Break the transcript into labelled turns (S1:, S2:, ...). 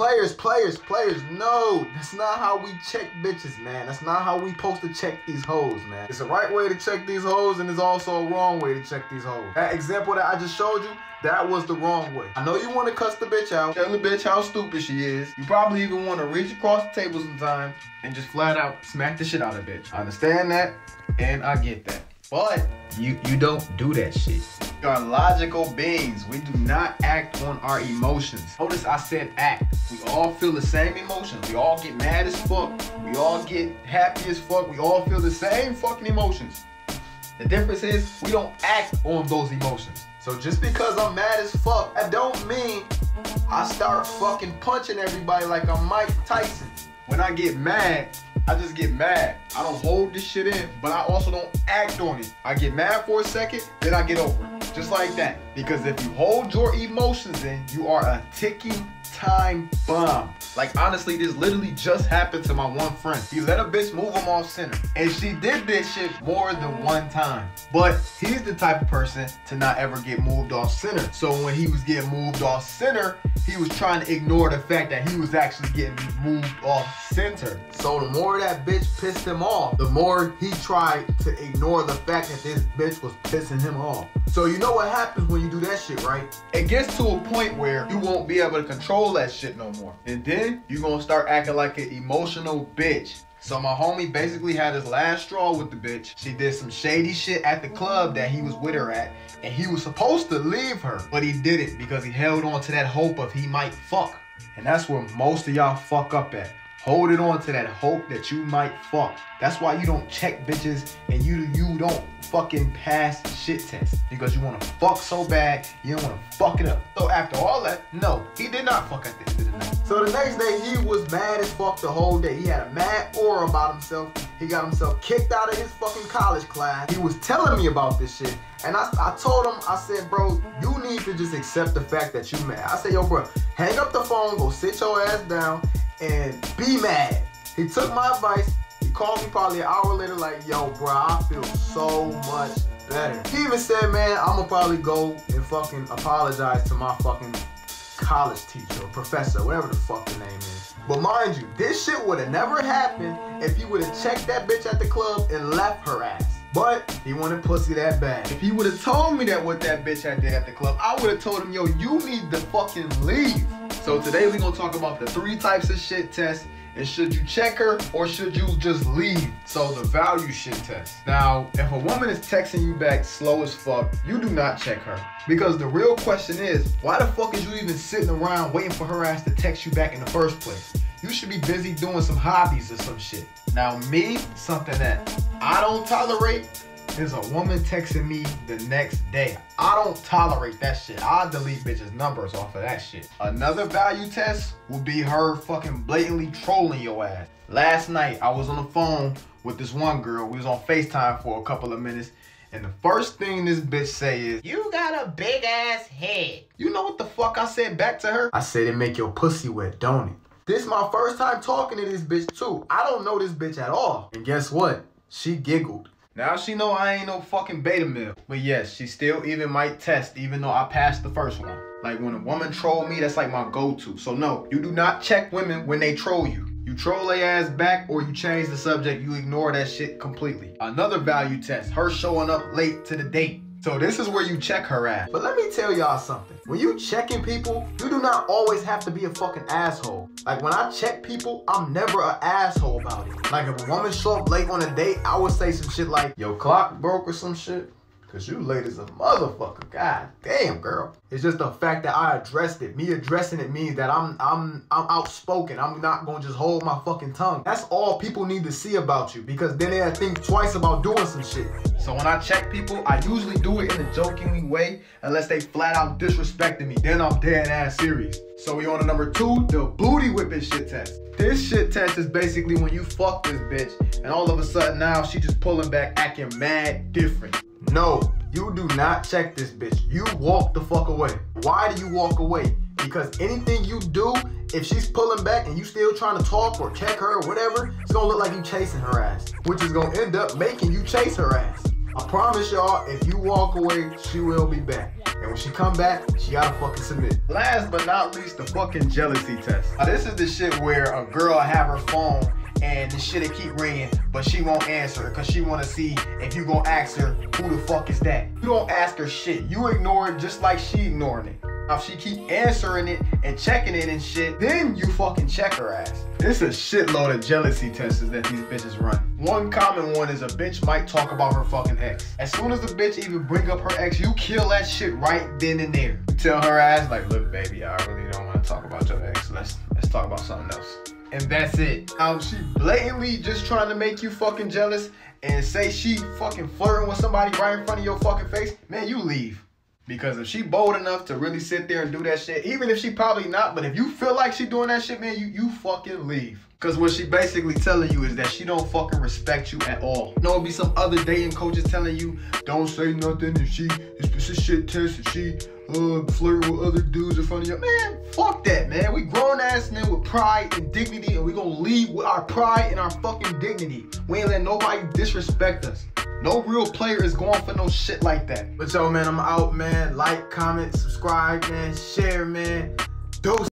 S1: Players, no, that's not how we check bitches, man. That's not how we supposed to check these hoes, man. It's the right way to check these hoes, and it's also a wrong way to check these hoes. That example that I just showed you, that was the wrong way. I know you want to cuss the bitch out, tell the bitch how stupid she is. You probably even want to reach across the table sometimes and just flat out smack the shit out of the bitch. I understand that, and I get that. But you don't do that shit. We are logical beings. We do not act on our emotions. Notice I said act. We all feel the same emotions. We all get mad as fuck. We all get happy as fuck. We all feel the same fucking emotions. The difference is we don't act on those emotions. So just because I'm mad as fuck, that don't mean I start fucking punching everybody like I'm Mike Tyson. When I get mad, I just get mad. I don't hold this shit in, but I also don't act on it. I get mad for a second, then I get over it. Just like that. Because if you hold your emotions in, you are a ticking time bomb. Like honestly, this literally just happened to my one friend. He let a bitch move him off center. And she did this shit more than one time. But he's the type of person to not ever get moved off center. So when he was getting moved off center, he was trying to ignore the fact that he was actually getting moved off center. So the more that bitch pissed him off, the more he tried to ignore the fact that this bitch was pissing him off. So you know what happens when you do that shit, right? It gets to a point where you won't be able to control that shit no more. And then you're gonna start acting like an emotional bitch. So my homie basically had his last straw with the bitch. She did some shady shit at the club that he was with her at. And he was supposed to leave her, but he didn't because he held on to that hope of he might fuck. And that's where most of y'all fuck up at. Holding on to that hope that you might fuck. That's why you don't check bitches and you don't fucking pass shit tests. Because you want to fuck so bad, you don't want to fuck it up. So after all that, no, he did not fuck at the end of the night. So the next day, he was mad as fuck the whole day. He had a mad aura about himself. He got himself kicked out of his fucking college class. He was telling me about this shit. And I told him, I said, bro, you need to just accept the fact that you mad. I said, yo, bro, hang up the phone, go sit your ass down, and be mad. He took my advice. He called me probably an hour later like, yo, bro, I feel so much better. He even said, man, I'm gonna probably go and fucking apologize to my fucking college teacher or professor, whatever the fuck the name is. But mind you, this shit would have never happened if he would have checked that bitch at the club and left her ass. But he wanted pussy that bad. If he would have told me that what that bitch had did at the club, I would have told him, yo, you need to fucking leave. So today we're gonna talk about the 3 types of shit tests, and should you check her or should you just leave? So the value shit test. Now, if a woman is texting you back slow as fuck, you do not check her. Because the real question is, why the fuck is you even sitting around waiting for her ass to text you back in the first place? You should be busy doing some hobbies or some shit. Now me, something that I don't tolerate is a woman texting me the next day. I don't tolerate that shit. I'll delete bitches' numbers off of that shit. Another value test would be her fucking blatantly trolling your ass. Last night, I was on the phone with this one girl. We was on FaceTime for a couple of minutes. And the first thing this bitch say is, you got a big ass head. You know what the fuck I said back to her? I said, it make your pussy wet, don't it? This is my first time talking to this bitch too. I don't know this bitch at all. And guess what? She giggled. Now she know I ain't no fucking beta male. But yes, she still even might test even though I passed the first one. Like when a woman troll me, that's like my go-to. So no, you do not check women when they troll you. You troll their ass back or you change the subject, you ignore that shit completely. Another value test, her showing up late to the date. So this is where you check her ass. But let me tell y'all something. When you checking people, you do not always have to be a fucking asshole. Like when I check people, I'm never an asshole about it. Like if a woman show up late on a date, I would say some shit like, yo, clock broke or some shit. Cause you late as a motherfucker. God damn, girl. It's just the fact that I addressed it. Me addressing it means that I'm outspoken. I'm not gonna just hold my fucking tongue. That's all people need to see about you, because then they'll think twice about doing some shit. So when I check people, I usually do it in a jokingly way, unless they flat out disrespecting me. Then I'm dead ass serious. So we on to number 2, the booty whipping shit test. This shit test is basically when you fuck this bitch, and all of a sudden now she just pulling back, acting mad different. No, you do not check this bitch. You walk the fuck away. Why do you walk away? Because anything you do, if she's pulling back and you still trying to talk or check her or whatever, it's gonna look like you chasing her ass, which is gonna end up making you chase her ass. I promise y'all, if you walk away, she will be back. And when she come back, she gotta fucking submit. Last but not least, the fucking jealousy test. Now, this is the shit where a girl have her phone and the shit'll keep ringing, but she won't answer it because she wanna see if you gonna ask her, who the fuck is that? You don't ask her shit. You ignore it just like she ignoring it. Now, if she keep answering it and checking it and shit, then you fucking check her ass. It's a shitload of jealousy tests that these bitches run. One common one is a bitch might talk about her fucking ex. As soon as the bitch even bring up her ex, you kill that shit right then and there. You tell her ass like, look baby, I really don't want to talk about your ex. Let's talk about something else. And that's it. Now, she blatantly just trying to make you fucking jealous and say she fucking flirting with somebody right in front of your fucking face, man, you leave. Because if she bold enough to really sit there and do that shit, even if she probably not, but if you feel like she doing that shit, man, you fucking leave. Because what she basically telling you is that she don't fucking respect you at all. You know, it'll be some other dating coaches telling you, don't say nothing if it's a shit test if she flirting with other dudes in front of you. Man, fuck that, man. We grown ass men with pride and dignity, and we gonna leave with our pride and our fucking dignity. We ain't let nobody disrespect us. No real player is going for no shit like that. But yo, man, I'm out, man. Like, comment, subscribe, man. Share, man. Dose.